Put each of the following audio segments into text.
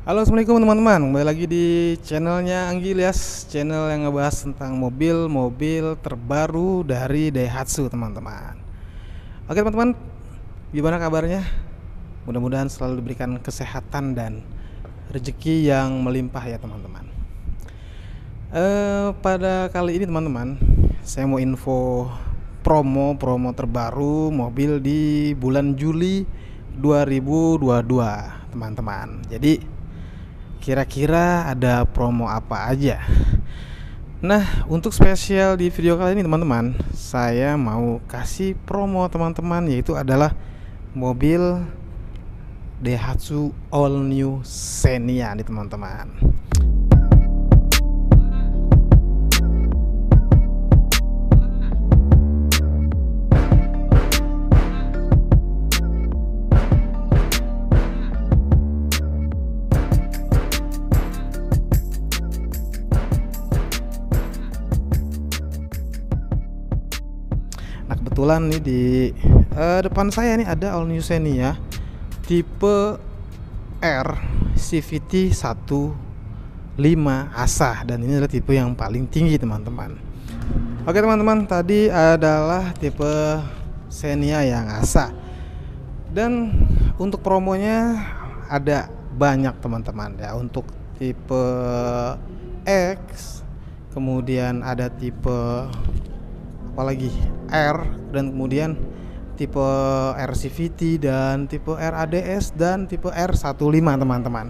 Halo, assalamualaikum teman-teman. Kembali lagi di channelnya Anggi Ilyas, channel yang ngebahas tentang mobil-mobil terbaru dari Daihatsu, teman-teman. Oke, teman-teman, gimana kabarnya? Mudah-mudahan selalu diberikan kesehatan dan rezeki yang melimpah ya, teman-teman. Pada kali ini, teman-teman, saya mau info promo terbaru mobil di bulan Juli 2022, teman-teman. Jadi kira-kira ada promo apa aja? Nah, untuk spesial di video kali ini, teman-teman, saya mau kasih promo, teman-teman, yaitu adalah mobil Daihatsu All New Xenia nih, teman-teman. Nah, kebetulan nih di depan saya nih ada All New Xenia tipe R CVT 15 ASA, dan ini adalah tipe yang paling tinggi, teman-teman. Oke, teman-teman, tadi adalah tipe Xenia yang ASA. Dan untuk promonya ada banyak, teman-teman ya. Untuk tipe X, kemudian ada tipe apalagi R, dan kemudian tipe RCVT dan tipe RADS dan tipe R15, teman-teman.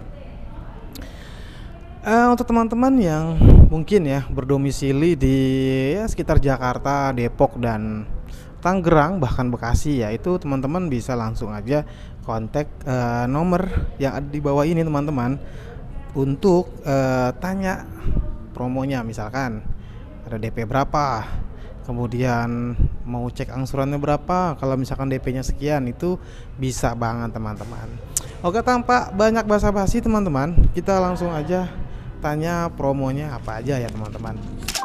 Untuk teman-teman yang mungkin ya berdomisili di sekitar Jakarta, Depok, dan Tangerang, bahkan Bekasi ya, itu teman-teman bisa langsung aja kontak nomor yang ada di bawah ini, teman-teman, untuk tanya promonya. Misalkan ada DP berapa, kemudian mau cek angsurannya berapa. Kalau misalkan DP-nya sekian, itu bisa banget, teman-teman. Oke, tanpa banyak basa-basi, teman-teman, kita langsung aja tanya promonya apa aja ya, teman-teman.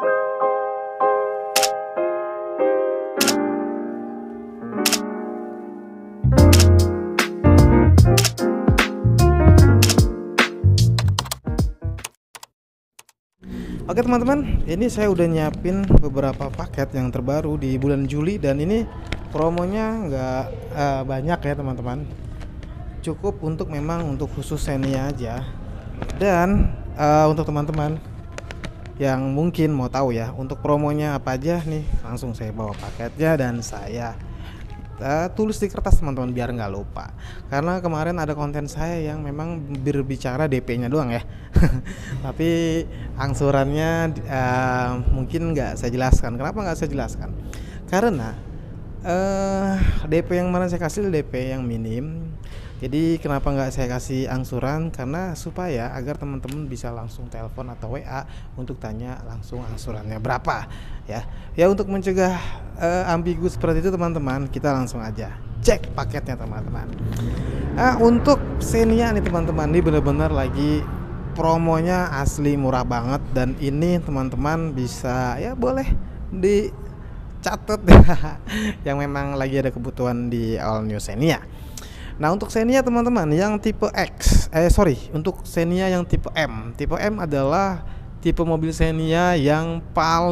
Oke, teman-teman, ini saya udah nyiapin beberapa paket yang terbaru di bulan Juli, dan ini promonya nggak banyak ya, teman-teman. Cukup memang untuk khusus Xenia aja. Dan untuk teman-teman yang mungkin mau tahu ya untuk promonya apa aja nih, langsung saya bawa paketnya dan saya tulis di kertas, teman-teman, biar nggak lupa. Karena kemarin ada konten saya yang memang berbicara DP-nya doang ya, tapi angsurannya mungkin nggak saya jelaskan. Kenapa nggak saya jelaskan? Karena DP yang mana saya kasih DP yang minim. Jadi kenapa nggak saya kasih angsuran? Karena supaya agar teman-teman bisa langsung telepon atau WA untuk tanya langsung angsurannya berapa ya. Ya, untuk mencegah ambigu seperti itu, teman-teman, kita langsung aja cek paketnya, teman-teman. Untuk Xenia nih, teman-teman, ini benar-benar lagi promonya asli murah banget, dan ini teman-teman bisa ya boleh dicatat yang memang lagi ada kebutuhan di All New Xenia. Nah, untuk Xenia, teman-teman, yang tipe untuk Xenia yang tipe M. Tipe M adalah tipe mobil Xenia yang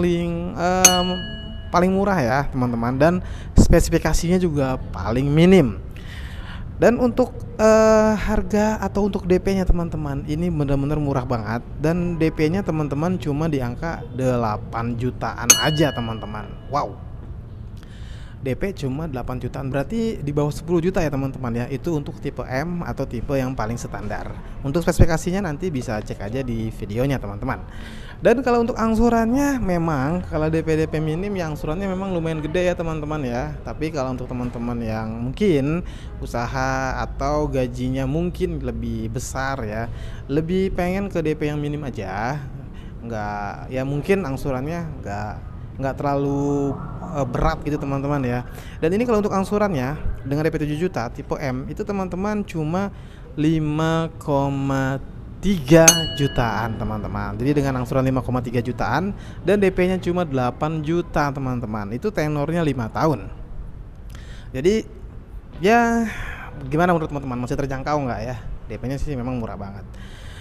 paling murah ya, teman-teman, dan spesifikasinya juga paling minim. Dan untuk harga atau untuk DP-nya, teman-teman, ini benar-benar murah banget, dan DP-nya, teman-teman, cuma di angka 8 jutaan aja, teman-teman. Wow. DP cuma 8 jutaan, berarti di bawah 10 juta ya, teman-teman ya. Itu untuk tipe M atau tipe yang paling standar. Untuk spesifikasinya nanti bisa cek aja di videonya, teman-teman. Dan kalau untuk angsurannya, memang kalau DP minim ya angsurannya memang lumayan gede ya, teman-teman ya. Tapi kalau untuk teman-teman yang mungkin usaha atau gajinya mungkin lebih besar ya, lebih pengen ke DP yang minim aja, nggak ya, mungkin angsurannya nggak terlalu berat gitu, teman-teman ya. Dan ini kalau untuk angsurannya dengan DP 7 juta tipe M itu, teman-teman, cuma 5,3 jutaan, teman-teman. Jadi dengan angsuran 5,3 jutaan dan DP-nya cuma 8 juta, teman-teman. Itu tenornya 5 tahun. Jadi ya, gimana menurut teman-teman, masih terjangkau nggak ya? DP-nya sih memang murah banget.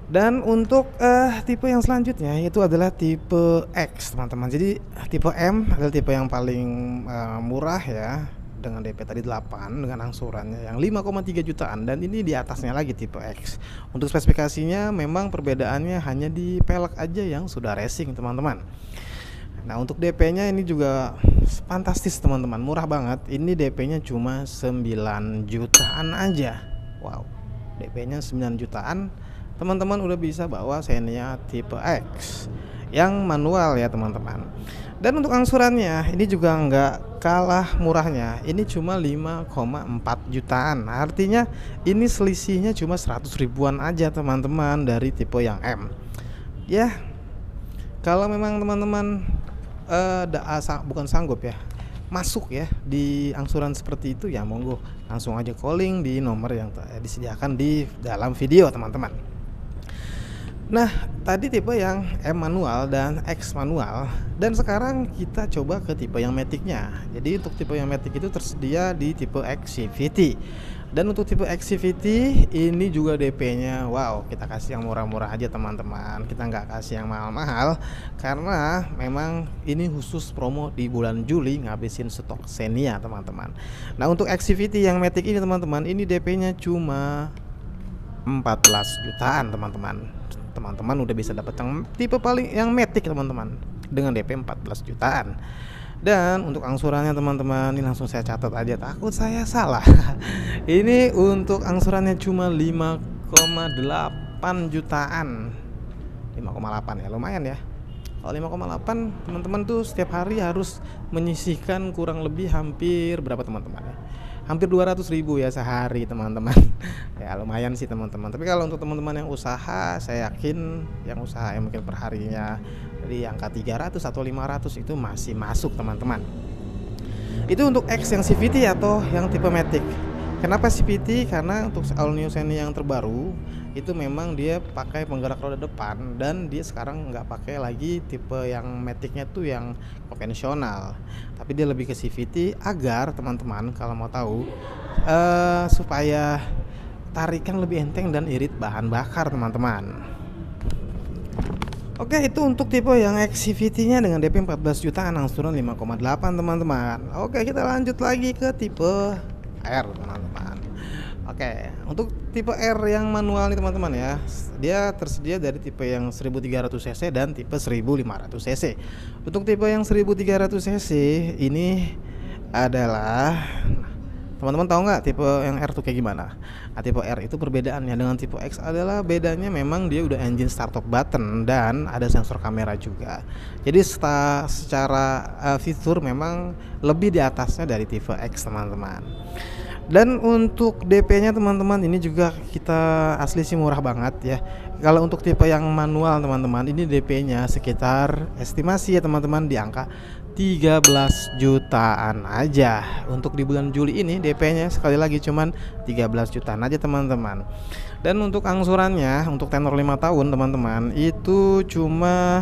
Dan untuk tipe yang selanjutnya itu adalah tipe X teman-teman. Jadi tipe M adalah tipe yang paling murah ya, dengan DP tadi 8 dengan angsurannya yang 5,3 jutaan, dan ini di atasnya lagi tipe X. Untuk spesifikasinya memang perbedaannya hanya di pelek aja yang sudah racing teman-teman. Nah untuk DP-nya ini juga fantastis teman-teman, murah banget. Ini DP-nya cuma 9 jutaan aja. Wow, DP-nya 9 jutaan. Teman-teman udah bisa bawa Xenia tipe X yang manual ya teman-teman. Dan untuk angsurannya ini juga nggak kalah murahnya. Ini cuma 5,4 jutaan. Artinya ini selisihnya cuma 100 ribuan aja teman-teman dari tipe yang M. Ya, kalau memang teman-teman bukan sanggup ya masuk ya di angsuran seperti itu, ya monggo langsung aja calling di nomor yang disediakan di dalam video teman-teman. Nah tadi tipe yang M manual dan X manual, dan sekarang kita coba ke tipe yang maticnya. Jadi untuk tipe yang matic itu tersedia di tipe XCVT. Dan untuk tipe XCVT ini juga DP-nya wow, kita kasih yang murah-murah aja teman-teman. Kita nggak kasih yang mahal-mahal karena memang ini khusus promo di bulan Juli ngabisin stok Xenia teman-teman. Nah untuk XCVT yang matic ini teman-teman, ini DP-nya cuma 14 jutaan teman-teman. Teman-teman udah bisa dapat yang tipe paling yang matic teman-teman dengan DP 14 jutaan. Dan untuk angsurannya teman-teman, ini langsung saya catat aja takut saya salah. Ini untuk angsurannya cuma 5,8 jutaan. 5,8 ya, lumayan ya. Kalau 5,8 teman-teman tuh setiap hari harus menyisihkan kurang lebih hampir berapa teman-teman ya? Hampir 200 ribu ya sehari teman-teman. Ya lumayan sih teman-teman. Tapi kalau untuk teman-teman yang usaha, saya yakin yang usaha yang mungkin perharinya di angka 300 atau 500 itu masih masuk teman-teman. Itu untuk X yang CVT atau yang tipe matic. Kenapa CVT? Karena untuk all new Xenia yang terbaru itu memang dia pakai penggerak roda depan, dan dia sekarang nggak pakai lagi tipe yang maticnya tuh yang konvensional, tapi dia lebih ke CVT agar teman-teman kalau mau tahu supaya tarikan lebih enteng dan irit bahan bakar teman-teman. Oke, itu untuk tipe yang XCVT-nya dengan DP 14 jutaan, angsuran 5,8 teman-teman. Oke, kita lanjut lagi ke tipe R teman-teman. Oke, untuk tipe R yang manual nih teman-teman ya, dia tersedia dari tipe yang 1300 cc dan tipe 1500 cc. Untuk tipe yang 1300 cc ini adalah, teman-teman tahu nggak tipe yang R tuh kayak gimana? Nah, tipe R itu perbedaannya dengan tipe X adalah bedanya memang dia udah engine start top button dan ada sensor kamera juga. Jadi secara fitur memang lebih di atasnya dari tipe X teman-teman. Dan untuk DP-nya teman-teman ini juga kita asli sih murah banget ya. Kalau untuk tipe yang manual teman-teman, ini DP-nya sekitar estimasi ya teman-teman di angka 13 jutaan aja. Untuk di bulan Juli ini DP-nya sekali lagi cuman 13 jutaan aja teman-teman. Dan untuk angsurannya untuk tenor 5 tahun teman-teman itu cuma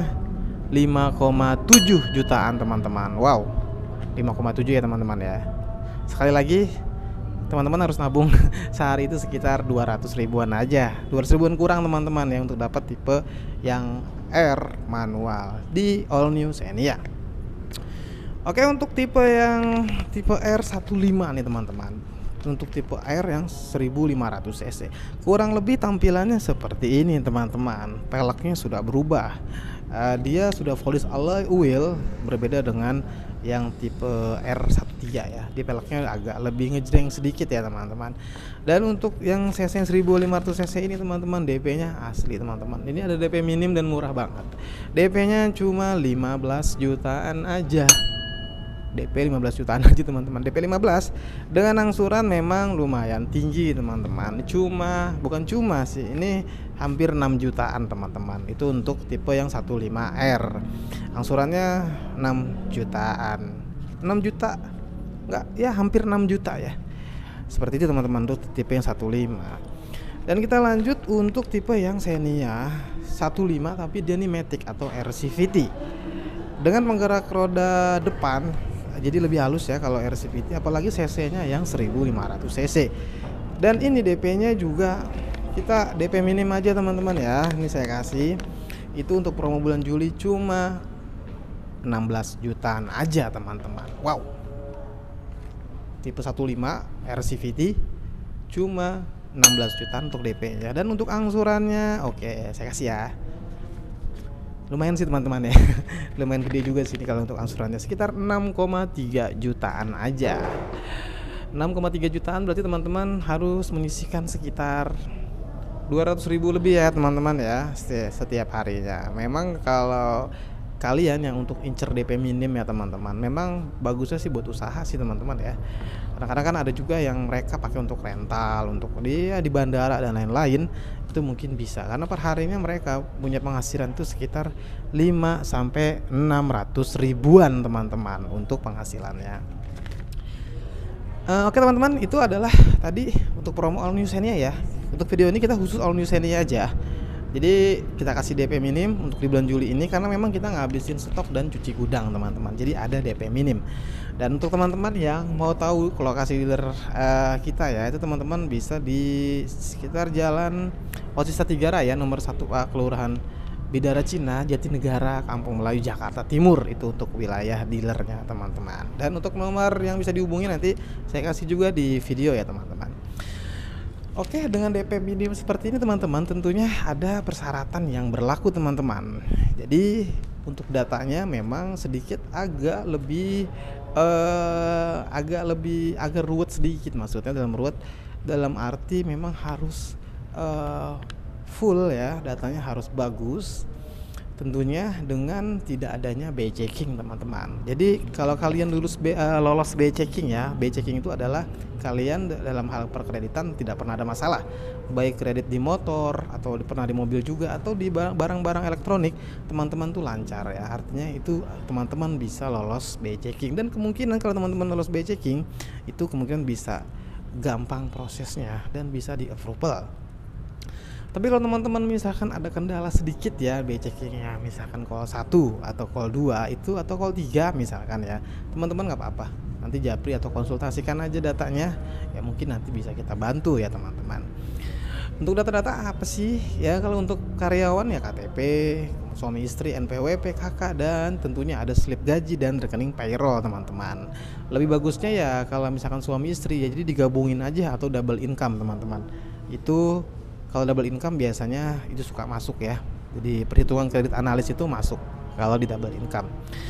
5,7 jutaan teman-teman. Wow, 5,7 ya teman-teman ya. Sekali lagi teman-teman harus nabung sehari itu sekitar 200 ribuan aja, 200 ribuan kurang teman-teman ya untuk dapat tipe yang R manual di all new Xenia. Oke, untuk tipe yang tipe R15 nih teman-teman, untuk tipe R yang 1500 cc kurang lebih tampilannya seperti ini teman-teman. Peleknya sudah berubah, dia sudah polis alloy wheel, berbeda dengan yang tipe R13 ya. Di peleknya agak lebih ngejreng sedikit ya teman-teman. Dan untuk yang cc 1500 cc ini teman-teman, DP-nya asli teman-teman. Ini ada DP minim dan murah banget. DP-nya cuma 15 jutaan aja. DP 15 jutaan aja teman-teman. DP 15 dengan angsuran memang lumayan tinggi teman-teman. Bukan cuma sih, ini hampir 6 jutaan teman-teman. Itu untuk tipe yang 15R. Angsurannya 6 jutaan. 6 juta. Enggak, ya hampir 6 juta ya. Seperti itu teman-teman untuk tipe yang 15. Dan kita lanjut untuk tipe yang Xenia 15 tapi dia nih matic atau RCVT. Dengan penggerak roda depan, jadi lebih halus ya kalau RCVT, apalagi cc-nya yang 1500 cc. Dan ini DP-nya juga kita DP minim aja teman-teman ya. Ini saya kasih. Itu untuk promo bulan Juli cuma 16 jutaan aja teman-teman. Wow. Tipe 15 RCVT cuma 16 jutaan untuk DP-nya. Dan untuk angsurannya oke, saya kasih ya. Lumayan sih teman-teman ya. Lumayan gede juga sih kalau untuk angsurannya, sekitar 6,3 jutaan aja. 6,3 jutaan berarti teman-teman harus menyisihkan sekitar 200.000 lebih ya teman-teman ya setiap harinya. Memang kalau kalian yang untuk incer DP minim ya teman-teman, memang bagusnya sih buat usaha sih teman-teman ya. Kadang-kadang kan ada juga yang mereka pakai untuk rental, untuk dia di bandara dan lain-lain, itu mungkin bisa karena per harinya mereka punya penghasilan itu sekitar 5 sampai 600 ribuan teman-teman untuk penghasilannya. Oke teman-teman, itu adalah tadi untuk promo All New Xenia ya. Untuk video ini kita khusus All New Xenia aja. Jadi kita kasih DP minim untuk di bulan Juli ini karena memang kita ngabisin stok dan cuci gudang teman-teman. Jadi ada DP minim. Dan untuk teman-teman yang mau tahu lokasi dealer kita ya, itu teman-teman bisa di sekitar Jalan Otista 3 Raya nomor 1A Kelurahan Bidara Cina, Jatinegara, Kampung Melayu, Jakarta Timur. Itu untuk wilayah dealernya teman-teman. Dan untuk nomor yang bisa dihubungi nanti saya kasih juga di video ya teman-teman. Oke, dengan DP minim seperti ini teman-teman, tentunya ada persyaratan yang berlaku teman-teman. Jadi untuk datanya memang sedikit agak ruwet sedikit, maksudnya dalam arti memang harus full ya, datanya harus bagus. Tentunya dengan tidak adanya B checking teman-teman. Jadi kalau kalian lolos B checking ya, B checking itu adalah kalian dalam hal perkreditan tidak pernah ada masalah, baik kredit di motor atau pernah di mobil juga atau di barang-barang elektronik, teman-teman tuh lancar ya. Artinya itu teman-teman bisa lolos B checking, dan kemungkinan kalau teman-teman lolos B checking itu kemungkinan bisa gampang prosesnya dan bisa di approval. Tapi kalau teman-teman misalkan ada kendala sedikit ya B checkingnya, misalkan call 1 atau call 2 itu atau call 3 misalkan ya, teman-teman nggak apa-apa, nanti japri atau konsultasikan aja datanya ya, mungkin nanti bisa kita bantu ya teman-teman. Untuk data-data apa sih ya? Kalau untuk karyawan ya KTP, suami istri, NPWP, KK, dan tentunya ada slip gaji dan rekening payroll teman-teman. Lebih bagusnya ya kalau misalkan suami istri ya jadi digabungin aja atau double income teman-teman. Itu kalau double income biasanya itu suka masuk ya. Jadi perhitungan kredit analis itu masuk kalau di double income.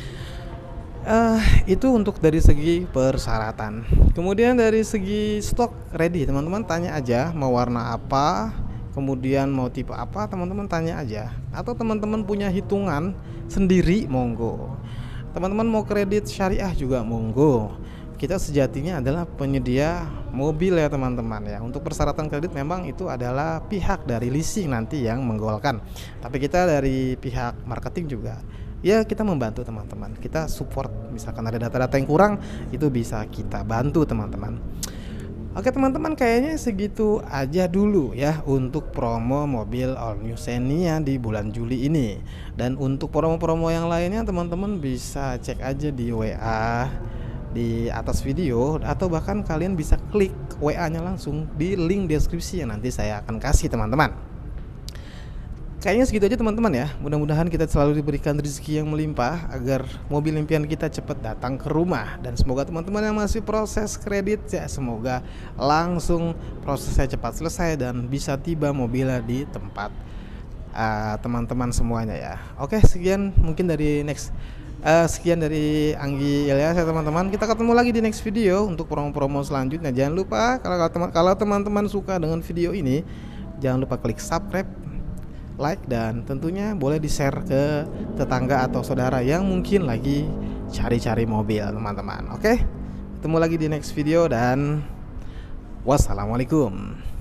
Itu untuk dari segi persyaratan. Kemudian dari segi stok ready, teman-teman tanya aja mau warna apa, kemudian mau tipe apa, teman-teman tanya aja. Atau teman-teman punya hitungan sendiri, monggo. Teman-teman mau kredit syariah juga monggo. Kita sejatinya adalah penyedia mobil ya teman-teman ya. Untuk persyaratan kredit memang itu adalah pihak dari leasing nanti yang menggolkan. Tapi kita dari pihak marketing juga ya kita membantu teman-teman. Kita support, misalkan ada data-data yang kurang itu bisa kita bantu teman-teman. Oke teman-teman, kayaknya segitu aja dulu ya untuk promo mobil All New Xenia di bulan Juli ini. Dan untuk promo-promo yang lainnya teman-teman bisa cek aja di WA di atas video, atau bahkan kalian bisa klik WA-nya langsung di link deskripsi yang nanti saya akan kasih teman-teman. Kayaknya segitu aja teman-teman ya. Mudah-mudahan kita selalu diberikan rezeki yang melimpah agar mobil impian kita cepat datang ke rumah. Dan semoga teman-teman yang masih proses kredit ya, semoga langsung prosesnya cepat selesai dan bisa tiba mobilnya di tempat teman-teman semuanya ya. Oke, sekian mungkin dari sekian dari Anggi Ilyas ya teman-teman. Kita ketemu lagi di next video untuk promo-promo selanjutnya. Jangan lupa kalau teman-teman suka dengan video ini, jangan lupa klik subscribe, like, dan tentunya boleh di-share ke tetangga atau saudara yang mungkin lagi cari-cari mobil teman-teman. Oke, ketemu lagi di next video dan wassalamualaikum.